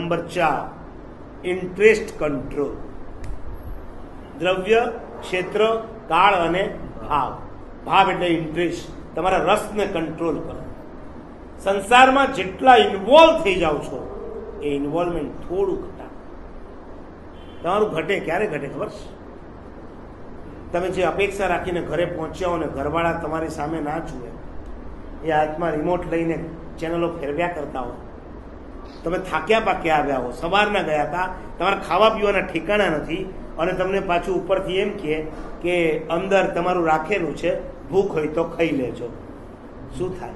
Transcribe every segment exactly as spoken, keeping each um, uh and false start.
Number ચાર, interest control. દ્રવ્ય, ક્ષેત્ર, કાળ અને ભાવ. ભાવ એટલે ઇન્ટરેસ્ટ, તમારા રસને કંટ્રોલ કરો. સંસારમાં જેટલા ઇન્વોલ્વ થઈ જાઓ છો એ ઇન્વોલ્વમેન્ટ થોડું ઘટાડો. તમારું ઘટે ક્યારે ઘટે ખબર છે? તમે જે અપેક્ષા રાખીને ઘરે પહોંચ્યા હો ને ઘરવાળા તમારી સામે ના જુએ, એ હાથમાં રિમોટ લઈને ચેનલો ફેરવ્યા કરતા હો, તમે થાક્યા પાક્યા આવ્યા હો, સવારના ગયા હતા, તમારા ખાવા પીવાના ઠેકાણા નથી, અને તમને પાછું ઉપરથી એમ કહે કે અંદર તમારું રાખેલું છે, ભૂખ હોય તો ખાઈ લેજો. શું થાય?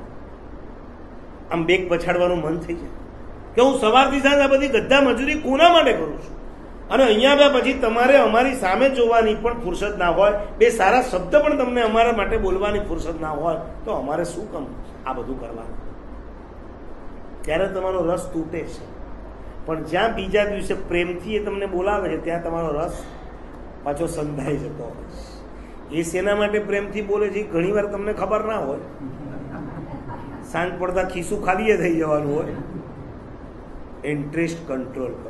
આમ બેગ પછાડવાનું મન થઈ જાય કે હું સવારથી સાંજ આ બધી ગધા મજૂરી કોના માટે કરું છું, અને અહીંયા આવ્યા પછી તમારે અમારી સામે જોવાની પણ ફુરસદ ના હોય, બે સારા શબ્દ પણ તમને અમારા માટે બોલવાની ફુરસદ ના હોય, તો અમારે શું કામ આ બધું કરવાનું? ત્યારે તમારો રસ તૂટે છે. પણ જ્યાં બીજા દિવસે પ્રેમથી એ તમને બોલાવે છે ત્યાં તમારો રસ પાછો સંધાઈ જતો હોય છે. એ શેના માટે પ્રેમથી બોલે છે ઘણી વાર તમને ખબર ના હોય. સાંજ પડતા ખિસ્સું ખાલી થઈ જવાનું હોય. ઇન્ટરેસ્ટ કંટ્રોલ કરો.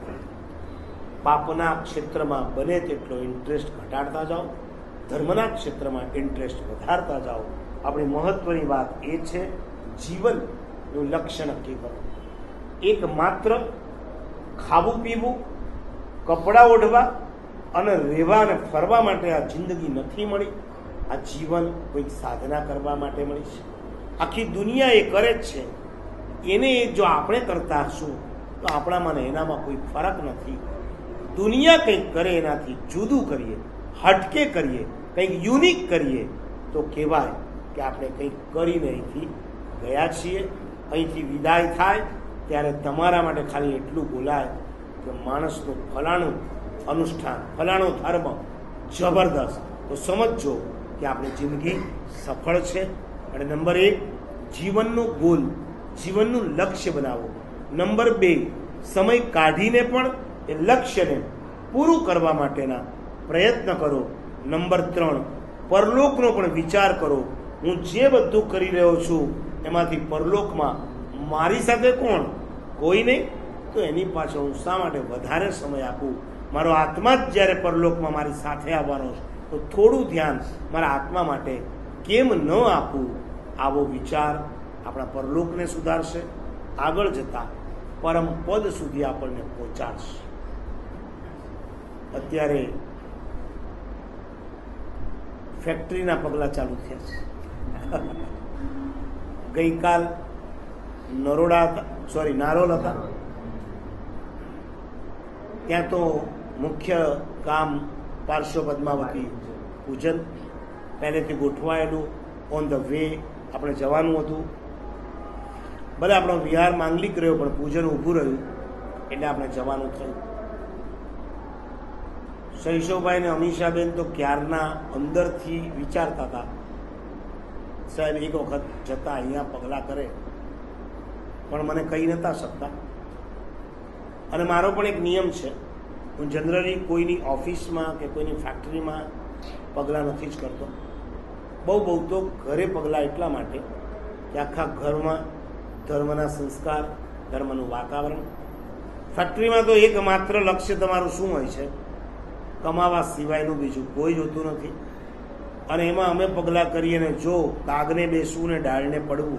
પાપના ક્ષેત્રમાં બને તેટલો ઇન્ટરેસ્ટ ઘટાડતા જાઓ, ધર્મના ક્ષેત્રમાં ઇન્ટરેસ્ટ વધારતા જાઓ. આપણી મહત્વની વાત એ છે જીવનનું લક્ષ્ય નક્કી કરો. એક માત્ર ખાવું પીવું, કપડાં ઓઢવા અને રહેવા અને ફરવા માટે આ જિંદગી નથી મળી. આ જીવન કોઈક સાધના કરવા માટે મળી છે. આખી દુનિયા એ કરે જ છે, એને જો આપણે કરતા હશું તો આપણામાં એનામાં કોઈ ફરક નથી. દુનિયા કંઈક કરે એનાથી જુદું કરીએ, હટકે કરીએ, કંઈક યુનિક કરીએ તો કહેવાય કે આપણે કંઈક કરીને અહીંથી ગયા છીએ. અહીંથી વિદાય થાય ત્યારે તમારા માટે ખાલી એટલું બોલાય કે માણસનું ફલાણું અનુષ્ઠાન, ફલાણો ધર્મ જબરદસ્ત, તો સમજો કે આપણી જિંદગી સફળ છે. અને નંબર એક, જીવનનું ગોલ, જીવનનું લક્ષ્ય બનાવો. નંબર બે, સમય કાઢીને પણ એ લક્ષ્યને પૂરું કરવા માટેના પ્રયત્ન કરો. નંબર ત્રણ, પરલોકનો પણ વિચાર કરો. હું જે બધું કરી રહ્યો છું એમાંથી પરલોકમાં મારી સાથે કોણ? કોઈ નહીં. તો એની પાછળ હું શા માટે વધારે સમય આપું? મારો આત્મા જ જ્યારે પરલોકમાં મારી સાથે આવવાનો છે તો થોડું ધ્યાન મારા આત્મા માટે કેમ ન આપવું? આવો વિચાર આપણા પરલોકને સુધારશે, આગળ જતા પરમ પદ સુધી આપણને પહોંચાડશે. અત્યારે ફેક્ટરીના પગલા ચાલુ થયા છે. ગઈકાલ નરોડા હતા, સોરી નારોલ હતા, ત્યાં તો મુખ્ય કામ પાર્શ્વ પદ્માવતી પૂજન પહેલેથી ગોઠવાયેલું, ઓન ધ વે આપણે જવાનું હતું. ભલે આપણો વિહાર માંગલિક રહ્યો પણ પૂજન ઊભું રહ્યું એટલે આપણે જવાનું થયું. શૈશવભાઈ ને અમીષાબેન તો ક્યારના અંદરથી વિચારતા હતા સાહેબ એક વખત જતા અહીંયા પગલાં કરે, પણ મને કહી નતા શકતા. અને મારો પણ એક નિયમ છે, હું જનરલી કોઈની ઓફિસમાં કે કોઈની ફેક્ટરીમાં પગલાં નથી જ કરતો. બહુ બહુ તો ઘરે પગલાં એટલા માટે કે આખા ઘરમાં ધર્મના સંસ્કાર, ધર્મનું વાતાવરણ. ફેક્ટરીમાં તો એકમાત્ર લક્ષ્ય તમારું શું હોય છે? કમાવા સિવાયનું બીજું કોઈ જોતું નથી. અને એમાં અમે પગલાં કરીએ ને જો કાગને બેસવું ને ડાળને પડવું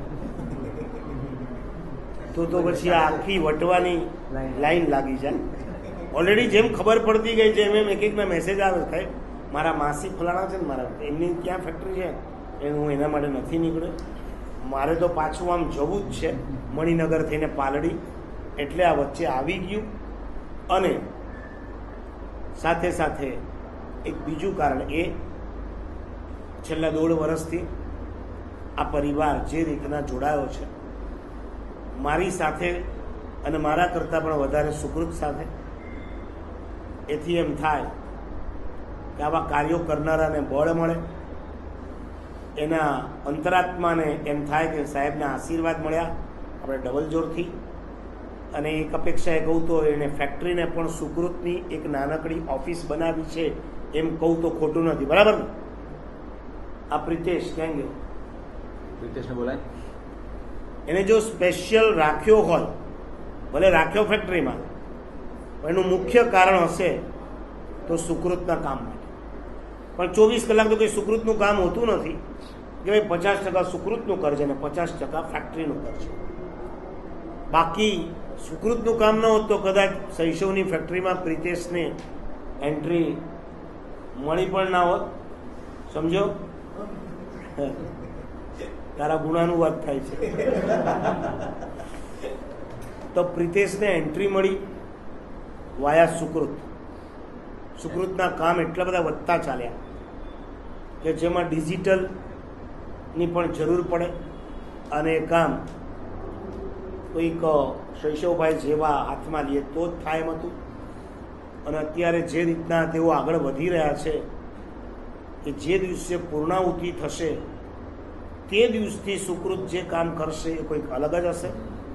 તો તો પછી આખી વટવાની લાઈન લાગી જાય. ઓલરેડી જેમ ખબર પડતી ગઈ છે એમ એમ એક એકના મેસેજ આવે થાય મારા માસી ફલાણા છે ને મારા એમની ક્યાં ફેક્ટરી છે એ હું એના માટે નથી નીકળ્યો. મારે તો પાછું આમ જવું જ છે મણિનગર થઈને પાલડી, એટલે આ વચ્ચે આવી ગયું. અને સાથે સાથે એક બીજું કારણ એ, છેલ્લા દોઢ વર્ષથી આ પરિવાર જે રીતના જોડાયો છે મારી સાથે અને મારા કરતાં પણ વધારે સુકૃત સાથે, એથી એમ થાય કે આવા કાર્યો કરનારાને બળ મળે, એના અંતરાત્માને એમ થાય કે સાહેબના આશીર્વાદ મળ્યા આપણે ડબલ જોરથી. અને એક અપેક્ષા એ કહું તો એને ફેક્ટરીને પણ સુકૃતની એક નાનકડી ઓફિસ બનાવી છે એમ કહું તો ખોટું નથી, બરાબર ને? આ પ્રિતેશ ક્યાં ગયો? પ્રિતેશને બોલાય. એને જો સ્પેશિયલ રાખ્યો હોય ભલે રાખ્યો ફેક્ટરીમાં, પણ એનું મુખ્ય કારણ હશે તો સુકૃતના કામ માટે. પણ ચોવીસ કલાક તો કંઈ સુકૃતનું કામ હોતું નથી કે ભાઈ પચાસ ટકા સુકૃતનું કરજે ને પચાસ ટકા ફેક્ટરીનું કરજે. બાકી સુકૃતનું કામ ન હોત તો કદાચ શૈશવની ફેક્ટરીમાં પ્રિતેશને એન્ટ્રી મળી પણ ના હોત. સમજો? તારા ગુણાનું વાત થાય છે. તો પ્રિતેશને એન્ટ્રી મળી વાયા સુકૃત. સુકૃતના કામ એટલા બધા વધતા ચાલ્યા કે જેમાં ડિજિટલની પણ જરૂર પડે અને એ કામ કોઈક શૈશવભાઈ જેવા હાથમાં લઈએ તો જ થાય એમ હતું. અને અત્યારે જે રીતના તેઓ આગળ વધી રહ્યા છે કે જે દિવસે પૂર્ણાહુતિ થશે તે દિવસથી સુકૃત જે કામ કરશે એ કોઈક અલગ જ હશે.